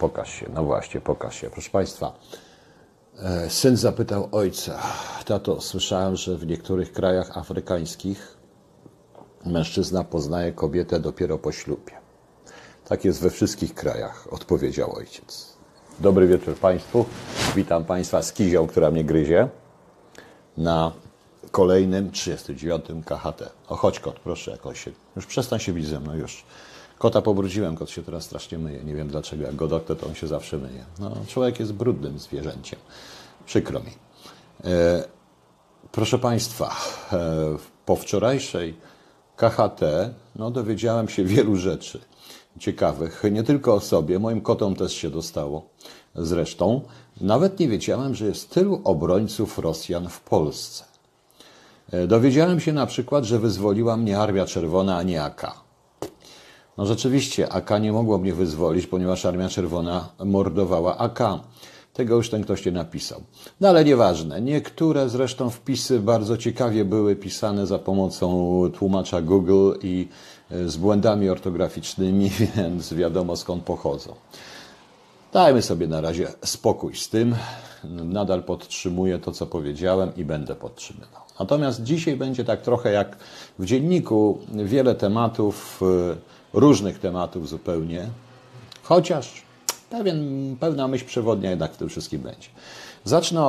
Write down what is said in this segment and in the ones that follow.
pokaż się. No właśnie, pokaż się. Proszę Państwa, syn zapytał ojca: tato, słyszałem, że w niektórych krajach afrykańskich mężczyzna poznaje kobietę dopiero po ślubie. Tak jest we wszystkich krajach, odpowiedział ojciec. Dobry wieczór Państwu. Witam Państwa z Kizią, która mnie gryzie, na kolejnym 39. KHT. O, chodź kot, proszę, jakoś się. Już przestań się bić ze mną, już. Kota pobrudziłem, kot się teraz strasznie myje. Nie wiem dlaczego, jak go dotknę, to on się zawsze myje. No, człowiek jest brudnym zwierzęciem. Przykro mi. Proszę Państwa, po wczorajszej KHT dowiedziałem się wielu rzeczy ciekawych. Nie tylko o sobie, moim kotom też się dostało. Zresztą nawet nie wiedziałem, że jest tylu obrońców Rosjan w Polsce. Dowiedziałem się na przykład, że wyzwoliła mnie Armia Czerwona, a nie AK. No rzeczywiście, AK nie mogło mnie wyzwolić, ponieważ Armia Czerwona mordowała AK. Tego już ten ktoś nie napisał. No ale nieważne. Niektóre zresztą wpisy bardzo ciekawie były pisane za pomocą tłumacza Google i z błędami ortograficznymi, więc wiadomo skąd pochodzą. Dajmy sobie na razie spokój z tym. Nadal podtrzymuję to, co powiedziałem i będę podtrzymywał. Natomiast dzisiaj będzie tak trochę jak w dzienniku, wiele tematów, różnych tematów zupełnie, chociaż pewna myśl przewodnia jednak w tym wszystkim będzie. Zacznę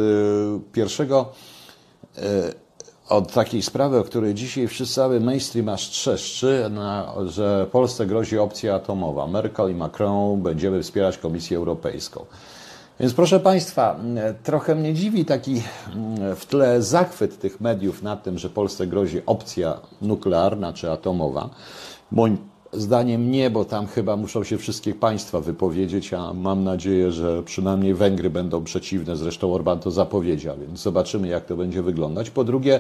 od takiej sprawy, o której dzisiaj cały mainstream aż trzeszczy, że Polsce grozi opcja atomowa. Merkel i Macron będziemy wspierać Komisję Europejską. Więc proszę Państwa, trochę mnie dziwi taki w tle zachwyt tych mediów nad tym, że Polsce grozi opcja nuklearna czy atomowa. Moim zdaniem nie, bo tam chyba muszą się wszystkie państwa wypowiedzieć, a mam nadzieję, że przynajmniej Węgry będą przeciwne. Zresztą Orbán to zapowiedział, więc zobaczymy, jak to będzie wyglądać. Po drugie,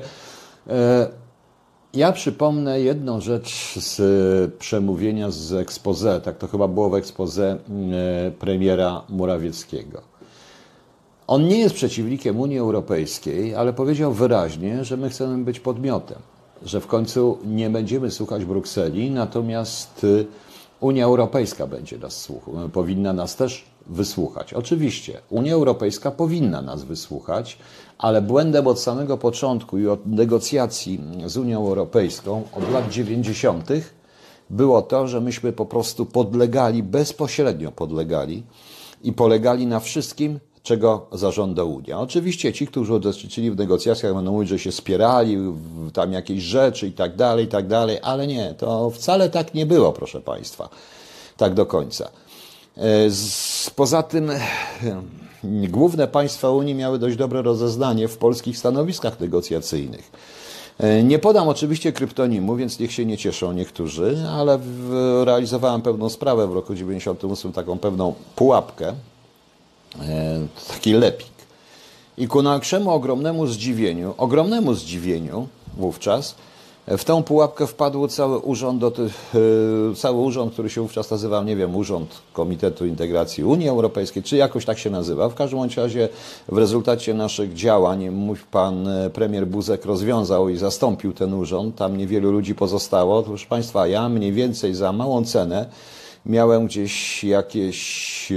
ja przypomnę jedną rzecz z przemówienia z exposé, tak to chyba było w exposé premiera Morawieckiego. On nie jest przeciwnikiem Unii Europejskiej, ale powiedział wyraźnie, że my chcemy być podmiotem, że w końcu nie będziemy słuchać Brukseli, natomiast Unia Europejska powinna nas też wysłuchać. Oczywiście Unia Europejska powinna nas wysłuchać, ale błędem od samego początku i od negocjacji z Unią Europejską od lat 90. było to, że myśmy po prostu bezpośrednio podlegali i polegali na wszystkim, czego zażąda Unia. Oczywiście ci, którzy uczestniczyli w negocjacjach, będą mówić, że się spierali, tam jakieś rzeczy i tak dalej, ale nie, to wcale tak nie było, proszę Państwa, tak do końca. Poza tym główne państwa Unii miały dość dobre rozeznanie w polskich stanowiskach negocjacyjnych. Nie podam oczywiście kryptonimu, więc niech się nie cieszą niektórzy, ale realizowałem pewną sprawę w roku 98, taką pewną pułapkę, taki lepik. I ku naszemu ogromnemu zdziwieniu wówczas w tę pułapkę wpadł cały urząd, który się wówczas nazywał, nie wiem, Urząd Komitetu Integracji Unii Europejskiej, czy jakoś tak się nazywa. W każdym razie w rezultacie naszych działań pan premier Buzek rozwiązał i zastąpił ten urząd. Tam niewielu ludzi pozostało. Proszę Państwa, ja mniej więcej za małą cenę miałem gdzieś jakieś...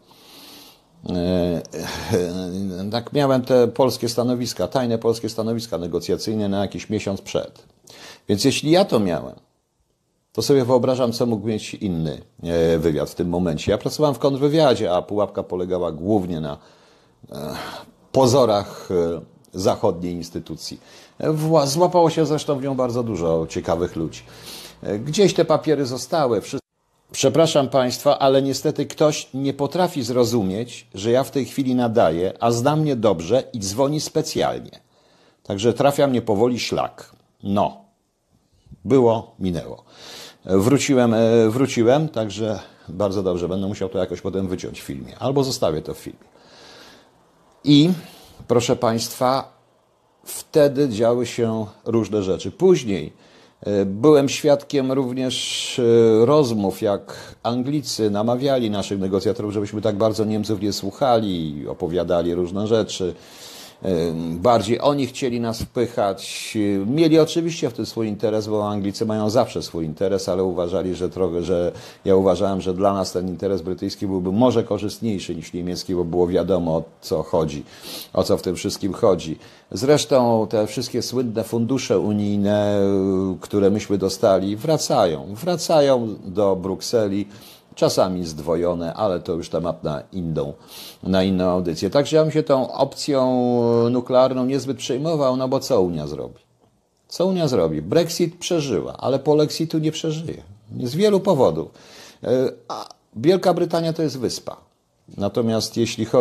Tak, miałem te polskie stanowiska, tajne polskie stanowiska negocjacyjne na jakiś miesiąc przed. Więc jeśli ja to miałem, to sobie wyobrażam, co mógł mieć inny wywiad w tym momencie. Ja pracowałem w kontrwywiadzie, a pułapka polegała głównie na pozorach zachodniej instytucji. Złapało się zresztą w nią bardzo dużo ciekawych ludzi. Gdzieś te papiery zostały. Przepraszam Państwa, ale niestety ktoś nie potrafi zrozumieć, że ja w tej chwili nadaję, a zna mnie dobrze i dzwoni specjalnie. Także trafia mnie powoli szlak. No, było, minęło. Wróciłem, także bardzo dobrze, będę musiał to jakoś potem wyciąć w filmie, albo zostawię to w filmie. I, proszę Państwa, wtedy działy się różne rzeczy. Później byłem świadkiem również rozmów, jak Anglicy namawiali naszych negocjatorów, żebyśmy tak bardzo Niemców nie słuchali, opowiadali różne rzeczy. Bardziej oni chcieli nas wpychać. Mieli oczywiście w tym swój interes, bo Anglicy mają zawsze swój interes, ale uważali, że ja uważałem, że dla nas ten interes brytyjski byłby może korzystniejszy niż niemiecki, bo było wiadomo, o co chodzi, o co w tym wszystkim chodzi. Zresztą te wszystkie słynne fundusze unijne, które myśmy dostali, wracają do Brukseli. Czasami zdwojone, ale to już temat na inną audycję. Także ja bym się tą opcją nuklearną niezbyt przejmował, no bo co Unia zrobi? Co Unia zrobi? Brexit przeżyła, ale polexitu nie przeżyje. Z wielu powodów. A Wielka Brytania to jest wyspa. Natomiast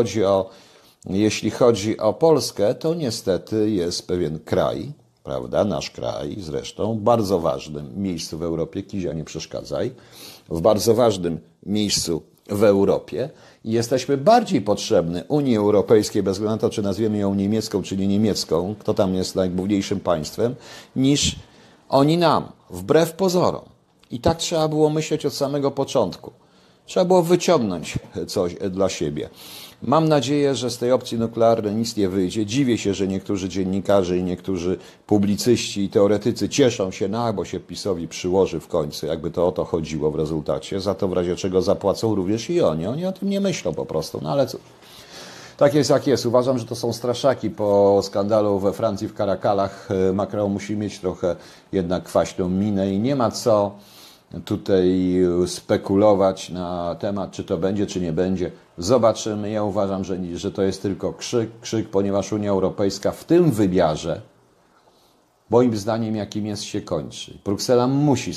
jeśli chodzi o Polskę, to niestety jest pewien kraj, prawda, nasz kraj zresztą, w bardzo ważnym miejscu w Europie, Kizia, nie przeszkadzaj, w bardzo ważnym miejscu w Europie i jesteśmy bardziej potrzebni Unii Europejskiej, bez względu na to, czy nazwiemy ją niemiecką, czy nie niemiecką, kto tam jest najgłówniejszym państwem, niż oni nam, wbrew pozorom. I tak trzeba było myśleć od samego początku. Trzeba było wyciągnąć coś dla siebie. Mam nadzieję, że z tej opcji nuklearnej nic nie wyjdzie. Dziwię się, że niektórzy dziennikarze i niektórzy publicyści i teoretycy cieszą się, bo się PiS-owi przyłoży w końcu, jakby to o to chodziło w rezultacie. Za to w razie czego zapłacą również i oni. Oni o tym nie myślą po prostu. No ale cóż. Tak jest jak jest. Uważam, że to są straszaki po skandalu we Francji w Caracalach. Macron musi mieć trochę jednak kwaśną minę i nie ma co tutaj spekulować na temat, czy to będzie, czy nie będzie. Zobaczymy. Ja uważam, że to jest tylko krzyk, ponieważ Unia Europejska w tym wymiarze, moim zdaniem, jakim jest, się kończy. Bruksela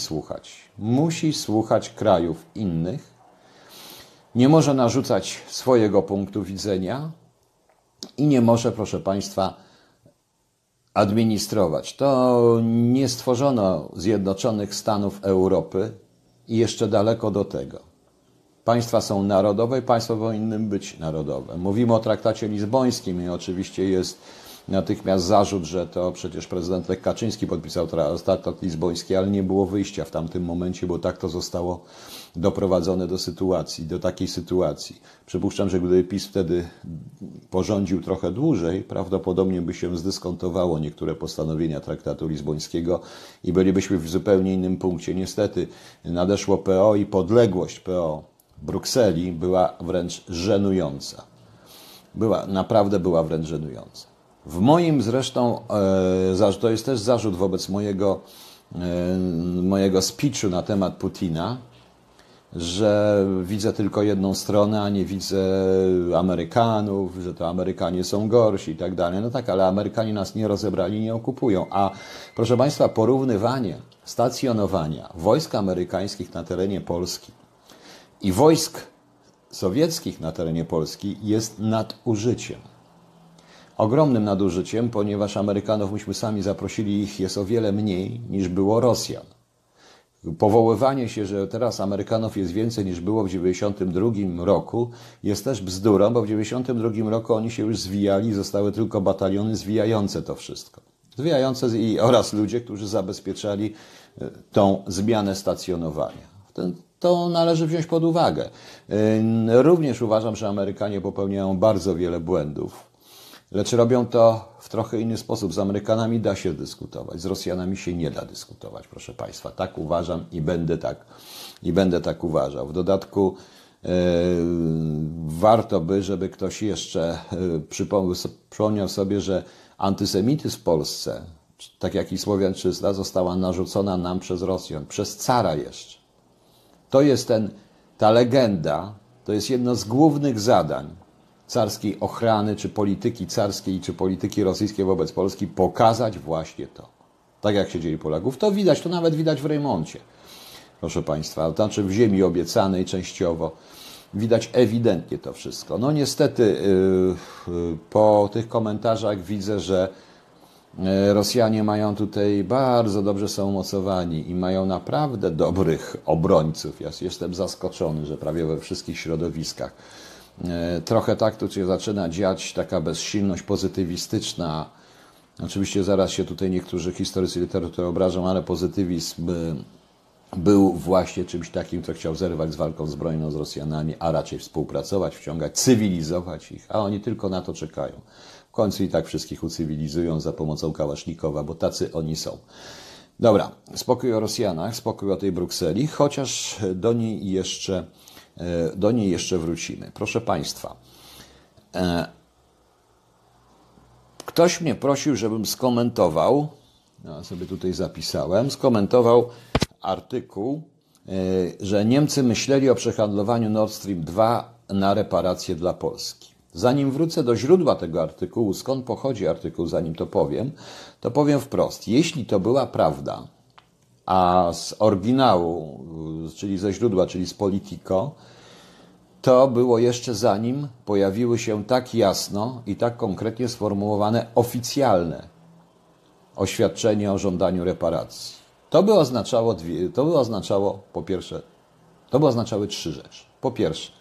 musi słuchać krajów innych, nie może narzucać swojego punktu widzenia i nie może, proszę Państwa, administrować. To nie stworzono Zjednoczonych Stanów Europy i jeszcze daleko do tego. Państwa są narodowe i państwa powinny być narodowe. Mówimy o traktacie lizbońskim i oczywiście jest natychmiast zarzut, że to przecież prezydent Lech Kaczyński podpisał traktat lizboński, ale nie było wyjścia w tamtym momencie, bo tak to zostało doprowadzone do takiej sytuacji. Przypuszczam, że gdyby PiS wtedy porządził trochę dłużej, prawdopodobnie by się zdyskontowało niektóre postanowienia traktatu lizbońskiego i bylibyśmy w zupełnie innym punkcie. Niestety nadeszło PO i podległość PO Brukseli była wręcz żenująca. Naprawdę była wręcz żenująca. W moim zresztą, to jest też zarzut wobec mojego speechu na temat Putina, że widzę tylko jedną stronę, a nie widzę Amerykanów, że to Amerykanie są gorsi i tak dalej. No tak, ale Amerykanie nas nie rozebrali, nie okupują. A proszę Państwa, porównywanie stacjonowania wojsk amerykańskich na terenie Polski i wojsk sowieckich na terenie Polski jest nadużyciem. Ogromnym nadużyciem, ponieważ Amerykanów myśmy sami zaprosili, ich jest o wiele mniej niż było Rosjan. Powoływanie się, że teraz Amerykanów jest więcej niż było w 1992 roku jest też bzdurą, bo w 1992 roku oni się już zwijali, zostały tylko bataliony zwijające to wszystko. Oraz ludzie, którzy zabezpieczali tą zmianę stacjonowania. To należy wziąć pod uwagę. Również uważam, że Amerykanie popełniają bardzo wiele błędów, lecz robią to w trochę inny sposób. Z Amerykanami da się dyskutować, z Rosjanami się nie da dyskutować, proszę Państwa. Tak uważam i będę tak uważał. W dodatku warto by, żeby ktoś jeszcze przypomniał sobie, że antysemityzm w Polsce, tak jak i słowiańszczyzna, została narzucona nam przez Rosjan, przez cara jeszcze. To jest ta legenda, to jest jedno z głównych zadań carskiej ochrany, czy polityki carskiej, czy polityki rosyjskiej wobec Polski, pokazać właśnie to. Tak jak się dzieje Polaków. To widać, to nawet widać w Rejmoncie, proszę Państwa. To znaczy w ziemi obiecanej częściowo. Widać ewidentnie to wszystko. No niestety po tych komentarzach widzę, że Rosjanie mają tutaj, bardzo dobrze są umocowani i mają naprawdę dobrych obrońców. Ja jestem zaskoczony, że prawie we wszystkich środowiskach. Trochę tak tu się zaczyna dziać taka bezsilność pozytywistyczna. Oczywiście zaraz się tutaj niektórzy historycy literatury obrażą, ale pozytywizm był właśnie czymś takim, co chciał zerwać z walką zbrojną z Rosjanami, a raczej współpracować, wciągać, cywilizować ich, a oni tylko na to czekają. W końcu i tak wszystkich ucywilizują za pomocą Kałasznikowa, bo tacy oni są. Dobra, spokój o Rosjanach, spokój o tej Brukseli, chociaż do niej jeszcze wrócimy. Proszę Państwa, ktoś mnie prosił, żebym skomentował, ja sobie tutaj zapisałem, skomentował artykuł, że Niemcy myśleli o przehandlowaniu Nord Stream 2 na reparacje dla Polski. Zanim wrócę do źródła tego artykułu, skąd pochodzi artykuł, zanim to powiem wprost. Jeśli to była prawda, a z oryginału, czyli ze źródła, czyli z Politico, to było jeszcze zanim pojawiły się tak jasno i tak konkretnie sformułowane oficjalne oświadczenie o żądaniu reparacji. To by oznaczały trzy rzeczy. Po pierwsze,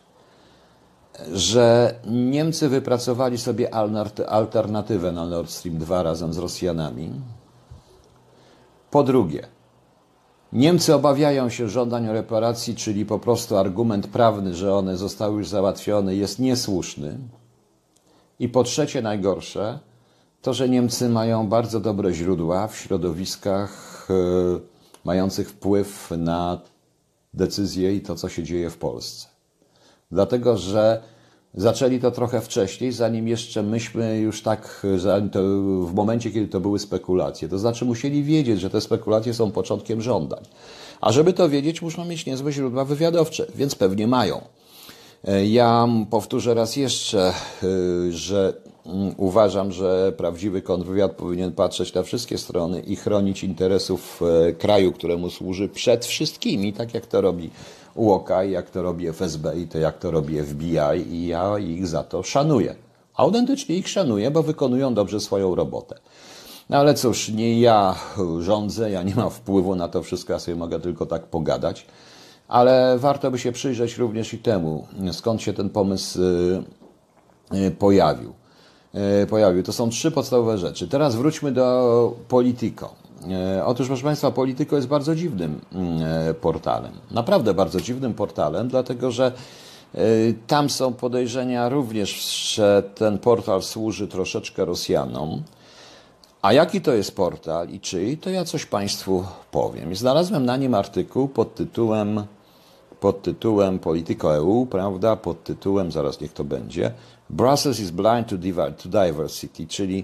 że Niemcy wypracowali sobie alternatywę na Nord Stream 2 razem z Rosjanami. Po drugie, Niemcy obawiają się żądań o reparacji, czyli po prostu argument prawny, że one zostały już załatwione, jest niesłuszny. I po trzecie, najgorsze, to, że Niemcy mają bardzo dobre źródła w środowiskach mających wpływ na decyzje i to, co się dzieje w Polsce. Dlatego, że zaczęli to trochę wcześniej, zanim jeszcze myśmy już tak, w momencie, kiedy to były spekulacje. To znaczy musieli wiedzieć, że te spekulacje są początkiem żądań. A żeby to wiedzieć, muszą mieć niezłe źródła wywiadowcze, więc pewnie mają. Ja powtórzę raz jeszcze, że uważam, że prawdziwy kontrwywiad powinien patrzeć na wszystkie strony i chronić interesów kraju, któremu służy przed wszystkimi, tak jak to robi UOK, jak to robi FSB i to jak to robi FBI i ja ich za to szanuję. Autentycznie ich szanuję, bo wykonują dobrze swoją robotę. No ale cóż, nie ja rządzę, ja nie mam wpływu na to wszystko, ja sobie mogę tylko tak pogadać, ale warto by się przyjrzeć również i temu, skąd się ten pomysł pojawił. To są trzy podstawowe rzeczy. Teraz wróćmy do Politico. Otóż, proszę Państwa, Politico jest bardzo dziwnym portalem. Naprawdę bardzo dziwnym portalem, dlatego że tam są podejrzenia również, że ten portal służy troszeczkę Rosjanom. A jaki to jest portal i czyj, to ja coś Państwu powiem. I znalazłem na nim artykuł pod tytułem Politico EU, prawda, pod tytułem, zaraz niech to będzie, Brussels is blind to diversity, czyli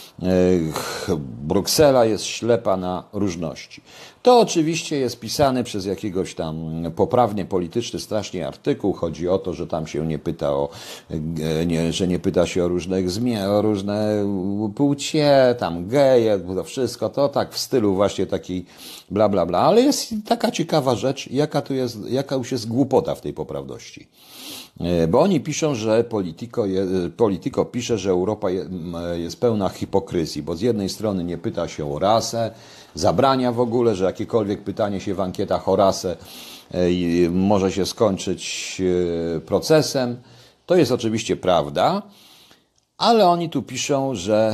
Bruksela jest ślepa na różności. To oczywiście jest pisany przez jakiegoś tam poprawnie polityczny strasznie artykuł. Chodzi o to, że tam się nie pyta że nie pyta się o różne płcie, tam geje, to wszystko, to tak w stylu właśnie takiej bla bla bla, ale jest taka ciekawa rzecz, jaka już jest głupota w tej poprawności. Bo oni piszą, że Politico pisze, że Europa jest pełna hipokryzji, bo z jednej strony nie pyta się o rasę, zabrania w ogóle, że jakiekolwiek pytanie się w ankietach o rasę może się skończyć procesem. To jest oczywiście prawda, ale oni tu piszą,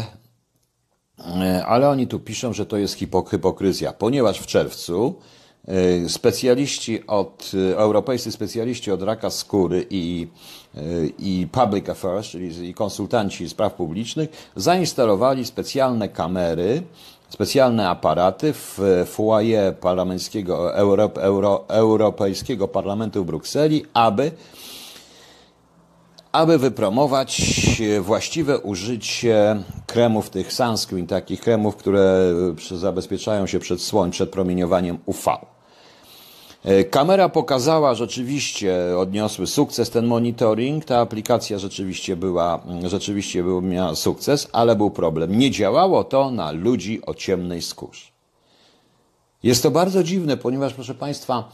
że to jest hipokryzja, ponieważ w czerwcu europejscy specjaliści od raka skóry i public affairs, czyli konsultanci spraw publicznych, zainstalowali specjalne kamery, specjalne aparaty w foyer Europejskiego Parlamentu w Brukseli, aby wypromować właściwe użycie kremów, tych sunscreen, takich kremów, które zabezpieczają się przed promieniowaniem UV. Kamera pokazała, rzeczywiście odniosły sukces ten monitoring, ta aplikacja rzeczywiście miała sukces, ale był problem. Nie działało to na ludzi o ciemnej skórze. Jest to bardzo dziwne, ponieważ, proszę Państwa,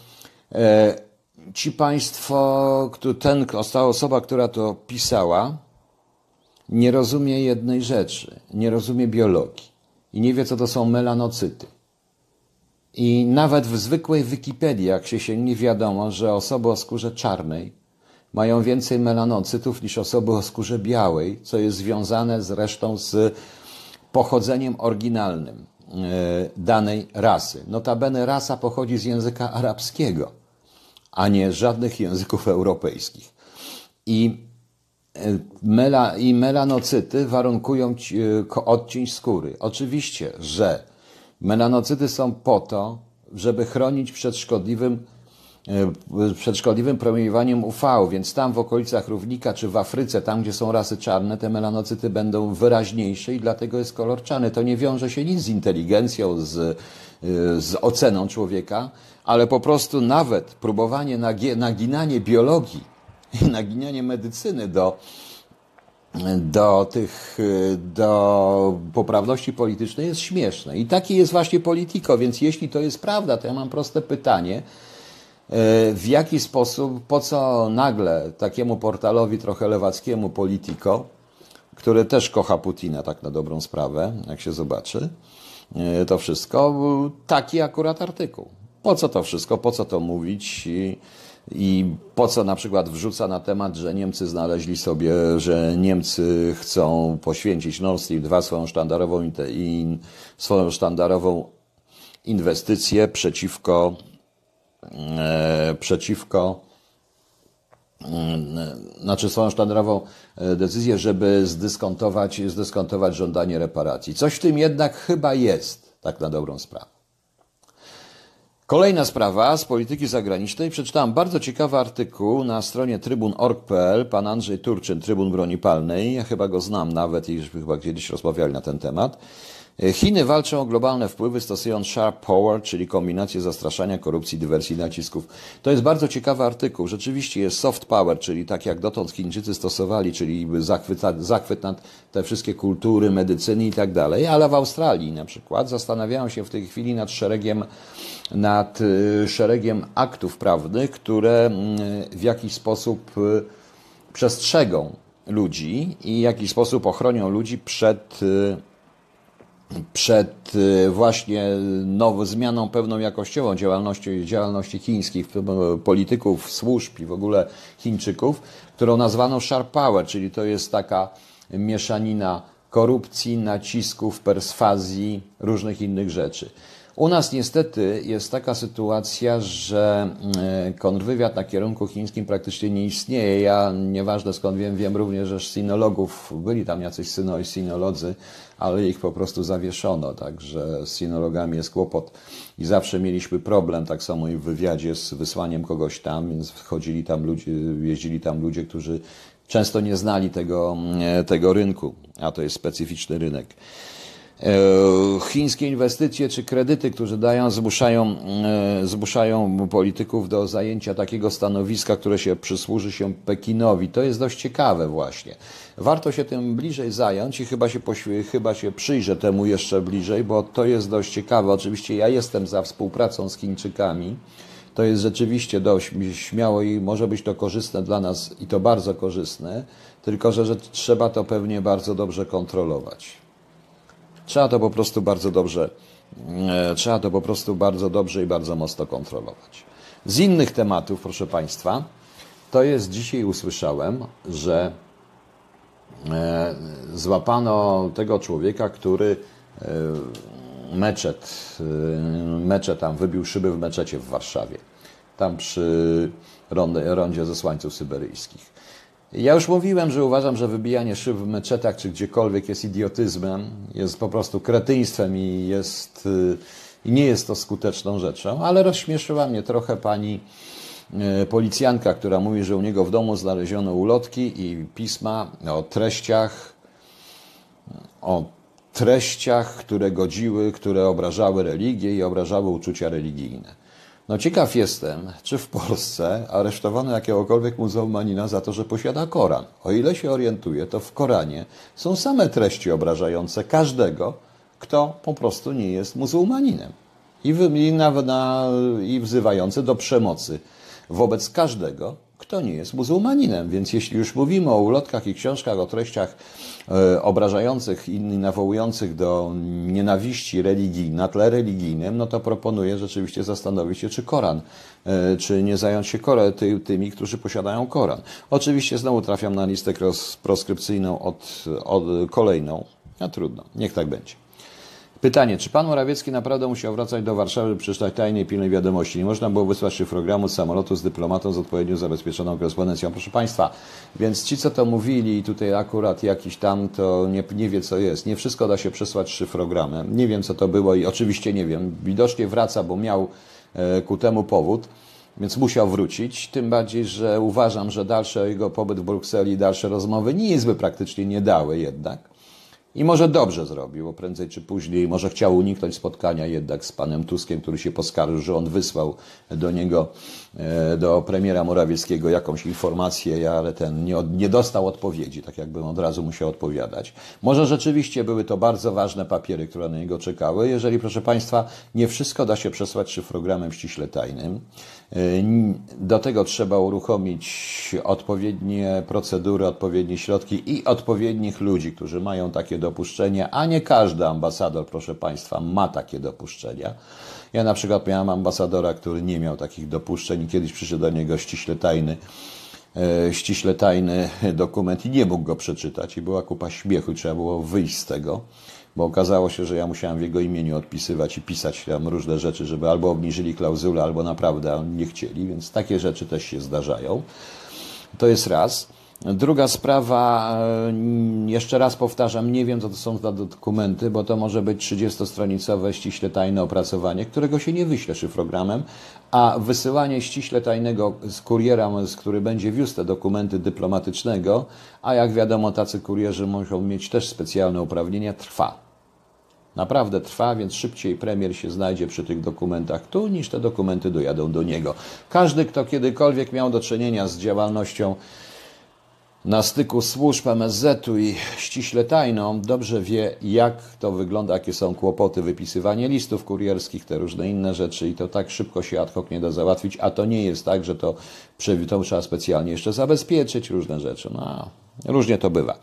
ta osoba, która to pisała, nie rozumie jednej rzeczy, nie rozumie biologii i nie wie, co to są melanocyty. I nawet w zwykłej Wikipedii, jak się sięgnie, wiadomo, że osoby o skórze czarnej mają więcej melanocytów niż osoby o skórze białej, co jest związane zresztą z pochodzeniem oryginalnym danej rasy. Notabene rasa pochodzi z języka arabskiego, a nie z żadnych języków europejskich. I I melanocyty warunkują odcień skóry. Oczywiście, że melanocyty są po to, żeby chronić przed szkodliwym promieniowaniem UV, więc tam w okolicach równika czy w Afryce, tam gdzie są rasy czarne, te melanocyty będą wyraźniejsze i dlatego jest kolor czarny. To nie wiąże się nic z inteligencją, z oceną człowieka, ale po prostu nawet próbowanie naginanie biologii i naginanie medycyny do poprawności politycznej jest śmieszne. I taki jest właśnie Politico, więc jeśli to jest prawda, to ja mam proste pytanie, w jaki sposób, po co nagle takiemu portalowi trochę lewackiemu Politico, który też kocha Putina, tak na dobrą sprawę, jak się zobaczy, to wszystko, taki akurat artykuł. Po co to wszystko, po co to mówić i po co na przykład wrzuca na temat, że Niemcy znaleźli sobie, że Niemcy chcą poświęcić Nord Stream 2 swoją sztandarową inwestycję przeciwko znaczy swoją sztandarową decyzję, żeby zdyskontować żądanie reparacji. Coś w tym jednak chyba jest, tak na dobrą sprawę. Kolejna sprawa z polityki zagranicznej. Przeczytałem bardzo ciekawy artykuł na stronie trybun.org.pl. Pan Andrzej Turczyn, Trybun Broni Palnej. Ja chyba go znam nawet i chyba kiedyś rozmawiali na ten temat. Chiny walczą o globalne wpływy, stosując sharp power, czyli kombinację zastraszania, korupcji, dywersji i nacisków. To jest bardzo ciekawy artykuł. Rzeczywiście jest soft power, czyli tak jak dotąd Chińczycy stosowali, czyli zachwyt nad te wszystkie kultury, medycyny i tak dalej, ale w Australii na przykład zastanawiają się w tej chwili nad szeregiem aktów prawnych, które w jakiś sposób przestrzegą ludzi i w jakiś sposób ochronią ludzi przed właśnie zmianą pewną jakościową działalności chińskich polityków, służb i w ogóle Chińczyków, którą nazwano sharp power, czyli to jest taka mieszanina korupcji, nacisków, perswazji, różnych innych rzeczy. U nas niestety jest taka sytuacja, że kontrwywiad na kierunku chińskim praktycznie nie istnieje. Ja, nieważne skąd wiem również, że sinologów, byli tam jacyś sinolodzy, ale ich po prostu zawieszono, także z sinologami jest kłopot i zawsze mieliśmy problem, tak samo i w wywiadzie z wysłaniem kogoś tam, więc jeździli tam ludzie, którzy często nie znali tego rynku, a to jest specyficzny rynek. Chińskie inwestycje czy kredyty, które dają, zmuszają polityków do zajęcia takiego stanowiska, które przysłuży się Pekinowi. To jest dość ciekawe właśnie. Warto się tym bliżej zająć i chyba się przyjrzę temu jeszcze bliżej, bo to jest dość ciekawe. Oczywiście ja jestem za współpracą z Chińczykami. To jest rzeczywiście dość śmiało i może być to korzystne dla nas i to bardzo korzystne, tylko że trzeba to pewnie bardzo dobrze kontrolować. Trzeba to po prostu bardzo dobrze i bardzo mocno kontrolować. Z innych tematów, proszę Państwa, to jest dzisiaj usłyszałem, że złapano tego człowieka, który tam wybił szyby w meczecie w Warszawie, tam przy rondzie zesłańców syberyjskich. Ja już mówiłem, że uważam, że wybijanie szyb w meczetach czy gdziekolwiek jest idiotyzmem, jest po prostu kretyństwem i nie jest to skuteczną rzeczą, ale rozśmieszyła mnie trochę pani policjantka, która mówi, że u niego w domu znaleziono ulotki i pisma o treściach, które obrażały religię i obrażały uczucia religijne. No ciekaw jestem, czy w Polsce aresztowano jakiegokolwiek muzułmanina za to, że posiada Koran. O ile się orientuję, to w Koranie są same treści obrażające każdego, kto po prostu nie jest muzułmaninem. I wzywające do przemocy wobec każdego, kto nie jest muzułmaninem. Więc jeśli już mówimy o ulotkach i książkach, o treściach obrażających i nawołujących do nienawiści na tle religijnym, no to proponuję rzeczywiście zastanowić się, czy nie zająć się tymi, którzy posiadają Koran. Oczywiście znowu trafiam na listę proskrypcyjną kolejną, a trudno, niech tak będzie. Pytanie, czy pan Morawiecki naprawdę musiał wracać do Warszawy, by przeczytać tajnej, pilnej wiadomości? Nie można było wysłać szyfrogramu z samolotu z dyplomatą z odpowiednio zabezpieczoną korespondencją. Proszę państwa, więc ci, co to mówili, tutaj akurat jakiś tam, to nie wie, co jest. Nie wszystko da się przesłać szyfrogramem. Nie wiem, co to było i oczywiście nie wiem. Widocznie wraca, bo miał ku temu powód, więc musiał wrócić. Tym bardziej, że uważam, że dalszy jego pobyt w Brukseli, dalsze rozmowy nic by praktycznie nie dały jednak. I może dobrze zrobił, bo prędzej czy później może chciał uniknąć spotkania jednak z panem Tuskiem, który się poskarżył, że on wysłał do niego, do premiera Morawieckiego jakąś informację, ale ten nie dostał odpowiedzi, tak jakby od razu musiał odpowiadać. Może rzeczywiście były to bardzo ważne papiery, które na niego czekały. Jeżeli, proszę państwa, nie wszystko da się przesłać szyfrogramem ściśle tajnym, do tego trzeba uruchomić odpowiednie procedury, odpowiednie środki i odpowiednich ludzi, którzy mają takie dopuszczenie, a nie każdy ambasador, proszę państwa, ma takie dopuszczenia. Ja na przykład miałem ambasadora, który nie miał takich dopuszczeń i kiedyś przyszedł do niego ściśle tajny dokument i nie mógł go przeczytać i była kupa śmiechu i trzeba było wyjść z tego, bo okazało się, że ja musiałem w jego imieniu odpisywać i pisać tam różne rzeczy, żeby albo obniżyli klauzulę, albo naprawdę nie chcieli, więc takie rzeczy też się zdarzają. To jest raz. Druga sprawa, jeszcze raz powtarzam, nie wiem, co to są za dokumenty, bo to może być 30-stronicowe ściśle tajne opracowanie, którego się nie wyśle szyfrogramem, a wysyłanie ściśle tajnego z kuriera, który będzie wiózł te dokumenty dyplomatycznego, a jak wiadomo, tacy kurierzy muszą mieć też specjalne uprawnienia, trwa. Naprawdę trwa, więc szybciej premier się znajdzie przy tych dokumentach tu, niż te dokumenty dojadą do niego. Każdy, kto kiedykolwiek miał do czynienia z działalnością na styku służb MSZ-u i ściśle tajną, dobrze wie, jak to wygląda, jakie są kłopoty, wypisywanie listów kurierskich, te różne inne rzeczy i to tak szybko się ad hoc nie da załatwić, a to nie jest tak, że to trzeba specjalnie jeszcze zabezpieczyć, różne rzeczy. No, różnie to bywa.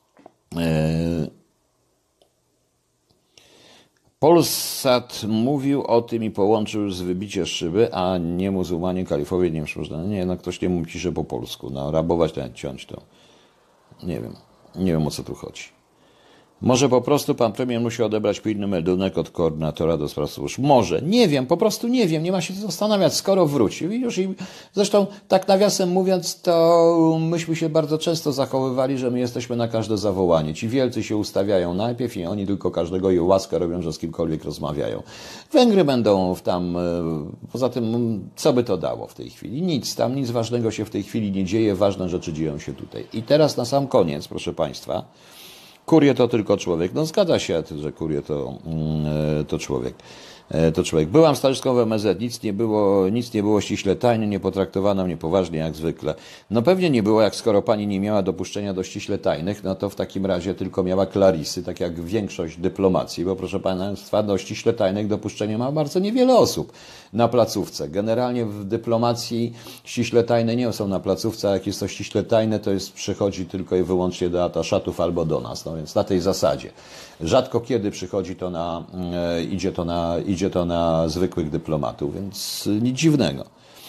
Polsat mówił o tym i połączył z wybicie szyby, a nie muzułmanie, kalifowie, nie wiem, nie, no ktoś nie mówi ciszę po polsku, no rabować, ciąć to, nie wiem o co tu chodzi. Może po prostu pan premier musi odebrać pilny meldunek od koordynatora do spraw służb. Może. Nie wiem, po prostu nie wiem. Nie ma się co zastanawiać, skoro wrócił. Zresztą, tak nawiasem mówiąc, to myśmy się bardzo często zachowywali, że my jesteśmy na każde zawołanie. Ci wielcy się ustawiają najpierw i oni tylko każdego jej łaskę robią, że z kimkolwiek rozmawiają. Węgry będą tam, poza tym, co by to dało w tej chwili? Nic ważnego się w tej chwili nie dzieje. Ważne rzeczy dzieją się tutaj. I teraz na sam koniec, proszę państwa, Kurie to tylko człowiek. No zgadza się, że Kurie to człowiek. To człowiek. Byłam stażystką w MSZ, nic nie było ściśle tajne, nie potraktowano mnie poważnie jak zwykle. No pewnie nie było, jak skoro pani nie miała dopuszczenia do ściśle tajnych, no to w takim razie tylko miała klarisy, tak jak większość dyplomacji, bo proszę państwa, do ściśle tajnych dopuszczenie ma bardzo niewiele osób na placówce. Generalnie w dyplomacji ściśle tajne nie są na placówce, a jak jest to ściśle tajne, to przychodzi tylko i wyłącznie do ataszatów albo do nas, no więc na tej zasadzie. Rzadko kiedy przychodzi to idzie to na zwykłych dyplomatów, więc nic dziwnego.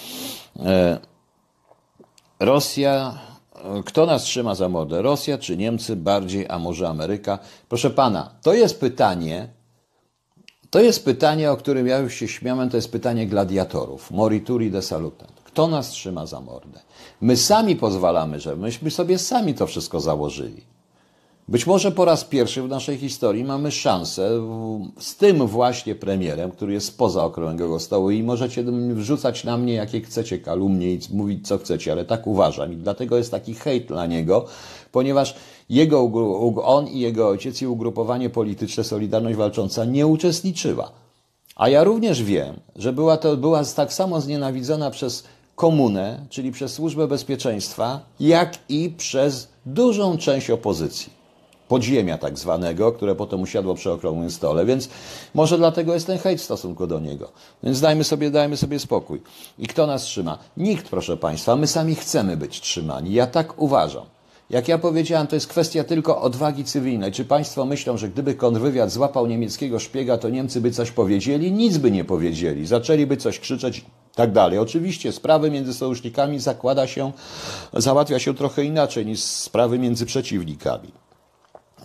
Rosja, kto nas trzyma za mordę? Rosja czy Niemcy bardziej, a może Ameryka? Proszę pana, to jest pytanie, o którym ja już się śmiałem, to jest pytanie gladiatorów. Morituri de salutant. Kto nas trzyma za mordę? My sami pozwalamy, że myśmy sobie sami to wszystko założyli. Być może po raz pierwszy w naszej historii mamy szansę z tym właśnie premierem, który jest spoza okrągłego stołu i możecie wrzucać na mnie jakie chcecie kalumnie i mówić co chcecie, ale tak uważam i dlatego jest taki hejt dla niego, ponieważ on i jego ojciec i ugrupowanie polityczne Solidarność Walcząca nie uczestniczyła. A ja również wiem, że była tak samo znienawidzona przez komunę, czyli przez Służbę Bezpieczeństwa, jak i przez dużą część opozycji. Podziemia tak zwanego, które potem usiadło przy okrągłym stole, więc może dlatego jest ten hejt w stosunku do niego. Więc dajmy sobie spokój. I kto nas trzyma? Nikt, proszę państwa, my sami chcemy być trzymani. Ja tak uważam. Jak ja powiedziałem, to jest kwestia tylko odwagi cywilnej. Czy państwo myślą, że gdyby kontrwywiad złapał niemieckiego szpiega, to Niemcy by coś powiedzieli? Nic by nie powiedzieli. Zaczęliby coś krzyczeć i tak dalej. Oczywiście sprawy między sojusznikami załatwia się trochę inaczej niż sprawy między przeciwnikami.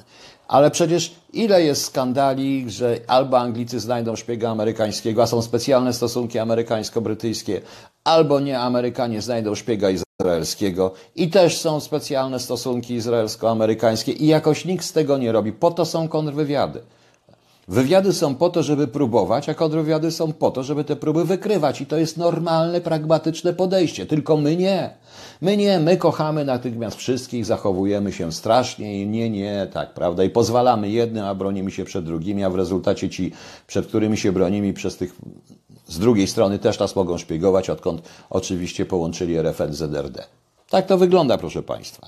Ale przecież ile jest skandali, że albo Anglicy znajdą szpiega amerykańskiego, a są specjalne stosunki amerykańsko-brytyjskie, albo nie Amerykanie znajdą szpiega izraelskiego i też są specjalne stosunki izraelsko-amerykańskie i jakoś nikt z tego nie robi. Po to są kontrwywiady. Wywiady są po to, żeby próbować, a kontrwywiady są po to, żeby te próby wykrywać. I to jest normalne, pragmatyczne podejście. Tylko my nie. My kochamy natychmiast wszystkich, zachowujemy się strasznie i nie, tak, prawda? I pozwalamy jednym, a bronimy się przed drugimi, a w rezultacie ci, przed którymi się bronimy, przez tych z drugiej strony też nas mogą szpiegować, odkąd oczywiście połączyli RFN z ZRD. Tak to wygląda, proszę Państwa.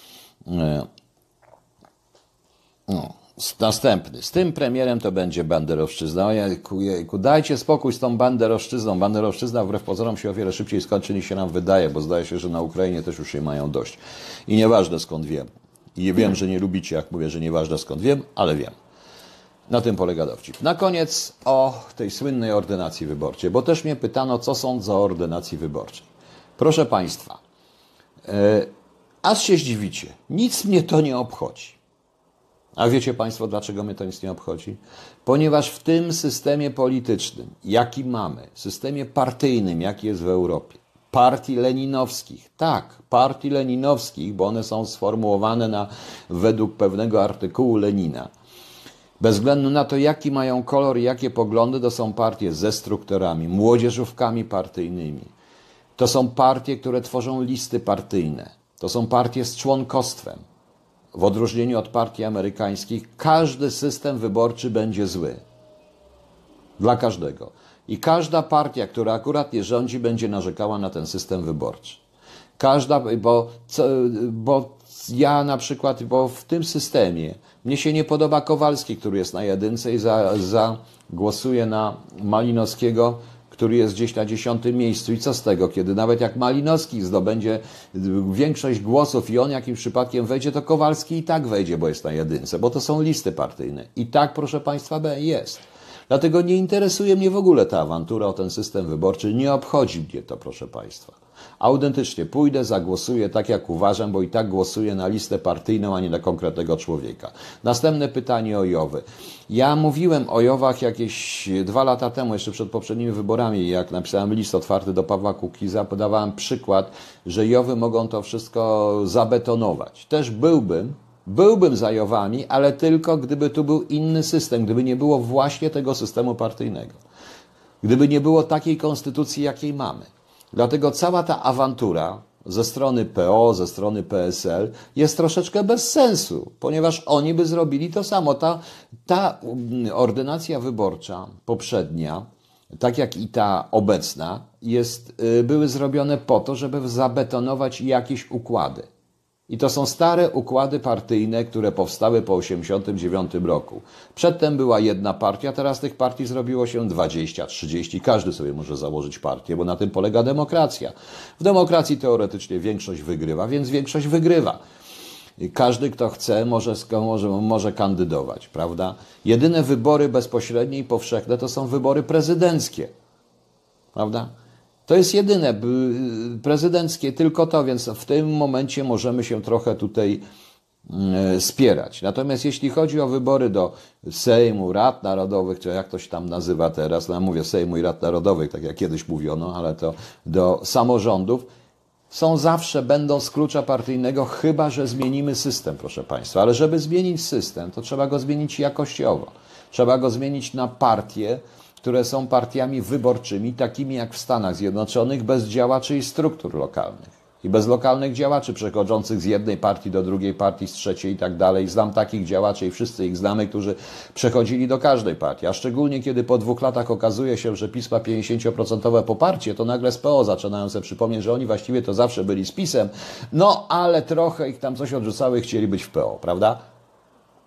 No. Następny. Z tym premierem to będzie banderowszczyzna. Ojejku, dajcie spokój z tą banderowszczyzną. Banderowszczyzna wbrew pozorom się o wiele szybciej skończy niż się nam wydaje, bo zdaje się, że na Ukrainie też już jej mają dość. I nieważne skąd wiem. I wiem, że nie lubicie, jak mówię, że nieważne skąd wiem, ale wiem. Na tym polega dowcip. Na koniec o tej słynnej ordynacji wyborczej, bo też mnie pytano, co sądzę o ordynacji wyborczej. Proszę Państwa, aż się zdziwicie, nic mnie to nie obchodzi. A wiecie Państwo, dlaczego mnie to nic nie obchodzi? Ponieważ w tym systemie politycznym, jaki mamy, systemie partyjnym, jaki jest w Europie, partii leninowskich, tak, partii leninowskich, bo one są sformułowane według pewnego artykułu Lenina, bez względu na to, jaki mają kolor i jakie poglądy, to są partie ze strukturami, młodzieżówkami partyjnymi. To są partie, które tworzą listy partyjne. To są partie z członkostwem. W odróżnieniu od partii amerykańskich, każdy system wyborczy będzie zły. Dla każdego. I każda partia, która akurat nie rządzi, będzie narzekała na ten system wyborczy. Każda, bo ja na przykład, bo w tym systemie mnie się nie podoba Kowalski, który jest na jedynce i zagłosuje na Malinowskiego, który jest gdzieś na 10. miejscu. I co z tego, kiedy nawet jak Malinowski zdobędzie większość głosów i on jakimś przypadkiem wejdzie, to Kowalski i tak wejdzie, bo jest na jedynce, bo to są listy partyjne. I tak, proszę Państwa, jest. Dlatego nie interesuje mnie w ogóle ta awantura o ten system wyborczy. Nie obchodzi mnie to, proszę Państwa. Autentycznie pójdę, zagłosuję tak, jak uważam, bo i tak głosuję na listę partyjną, a nie na konkretnego człowieka. Następne pytanie o JOW-y. Ja mówiłem o JOW-ach jakieś 2 lata temu, jeszcze przed poprzednimi wyborami, jak napisałem list otwarty do Pawła Kukiza, podawałem przykład, że JOW-y mogą to wszystko zabetonować. Też byłbym za JOW-ami, ale tylko gdyby tu był inny system, gdyby nie było właśnie tego systemu partyjnego. Gdyby nie było takiej konstytucji, jakiej mamy. Dlatego cała ta awantura ze strony PO, ze strony PSL jest troszeczkę bez sensu, ponieważ oni by zrobili to samo. Ta ordynacja wyborcza poprzednia, tak jak i ta obecna, były zrobione po to, żeby zabetonować jakieś układy. I to są stare układy partyjne, które powstały po 1989 roku. Przedtem była jedna partia, teraz tych partii zrobiło się 20, 30. Każdy sobie może założyć partię, bo na tym polega demokracja. W demokracji teoretycznie większość wygrywa, więc większość wygrywa. Każdy, kto chce, może kandydować, prawda? Jedyne wybory bezpośrednie i powszechne to są wybory prezydenckie, prawda? To jest jedyne, prezydenckie, tylko to, więc w tym momencie możemy się trochę tutaj spierać. Natomiast jeśli chodzi o wybory do Sejmu, Rad Narodowych, czy jak to się tam nazywa teraz, no ja mówię Sejmu i Rad Narodowych, tak jak kiedyś mówiono, ale to do samorządów, będą z klucza partyjnego, chyba że zmienimy system, proszę Państwa. Ale żeby zmienić system, to trzeba go zmienić jakościowo. Trzeba go zmienić na partie, które są partiami wyborczymi, takimi jak w Stanach Zjednoczonych, bez działaczy i struktur lokalnych. I bez lokalnych działaczy przechodzących z jednej partii do drugiej partii, z trzeciej i tak dalej. Znam takich działaczy i wszyscy ich znamy, którzy przechodzili do każdej partii. A szczególnie kiedy po 2 latach okazuje się, że PiS ma 50% poparcie, to nagle z PO zaczynają sobie przypomnieć, że oni właściwie to zawsze byli z PiS-em, no ale trochę ich tam coś odrzucały i chcieli być w PO, prawda?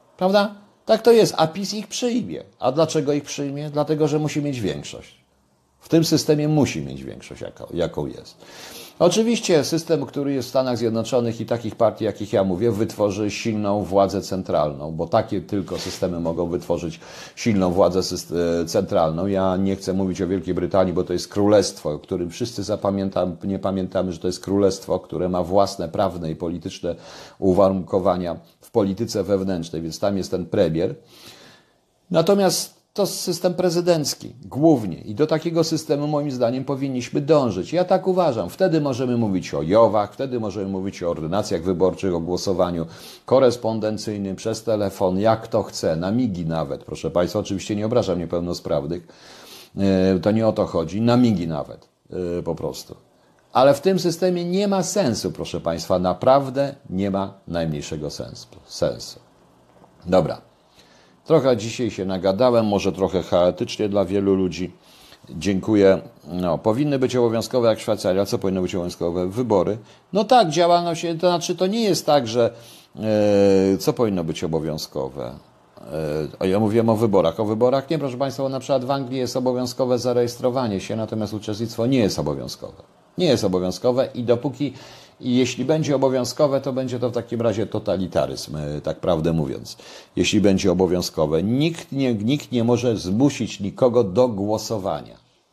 Prawda? Tak to jest, a PiS ich przyjmie. A dlaczego ich przyjmie? Dlatego, że musi mieć większość. W tym systemie musi mieć większość, jaką jest. Oczywiście system, który jest w Stanach Zjednoczonych i takich partii, jakich ja mówię, wytworzy silną władzę centralną, bo takie tylko systemy mogą wytworzyć silną władzę centralną. Ja nie chcę mówić o Wielkiej Brytanii, bo to jest królestwo, o którym wszyscy nie pamiętamy, że to jest królestwo, które ma własne prawne i polityczne uwarunkowania w polityce wewnętrznej, więc tam jest ten premier. Natomiast to system prezydencki, głównie. I do takiego systemu, moim zdaniem, powinniśmy dążyć. Ja tak uważam. Wtedy możemy mówić o JOW-ach, wtedy możemy mówić o ordynacjach wyborczych, o głosowaniu korespondencyjnym, przez telefon, jak kto chce, na migi nawet. Proszę Państwa, oczywiście nie obrażam niepełnosprawnych, to nie o to chodzi, na migi nawet, po prostu. Ale w tym systemie nie ma sensu, proszę Państwa, naprawdę nie ma najmniejszego sensu. Dobra. Trochę dzisiaj się nagadałem, może trochę chaotycznie dla wielu ludzi. Dziękuję. No, powinny być obowiązkowe jak Szwajcaria. Co powinno być obowiązkowe? Wybory. No tak, działalność, to znaczy to nie jest tak, że co powinno być obowiązkowe? Ja mówiłem o wyborach. O wyborach nie, proszę Państwa, bo na przykład w Anglii jest obowiązkowe zarejestrowanie się, natomiast uczestnictwo nie jest obowiązkowe. Nie jest obowiązkowe i jeśli będzie obowiązkowe, to będzie to w takim razie totalitaryzm, tak prawdę mówiąc. Jeśli będzie obowiązkowe, nikt nie może zmusić nikogo do głosowania.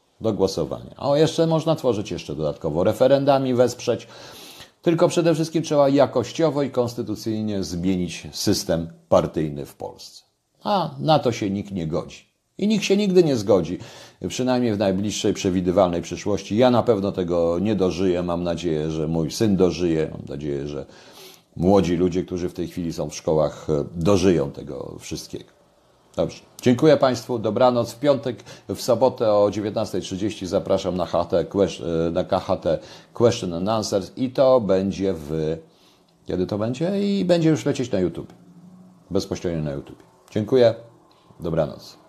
O, jeszcze można tworzyć jeszcze dodatkowo referendami wesprzeć, tylko przede wszystkim trzeba jakościowo i konstytucyjnie zmienić system partyjny w Polsce. A na to się nikt nie godzi. I nikt się nigdy nie zgodzi, przynajmniej w najbliższej, przewidywalnej przyszłości. Ja na pewno tego nie dożyję, mam nadzieję, że mój syn dożyje, mam nadzieję, że młodzi ludzie, którzy w tej chwili są w szkołach, dożyją tego wszystkiego. Dobrze, dziękuję Państwu, dobranoc. W piątek, w sobotę o 19:30 zapraszam na KHT Question and Answers i to będzie kiedy to będzie? I będzie już lecieć na YouTube, bezpośrednio na YouTube. Dziękuję, dobranoc.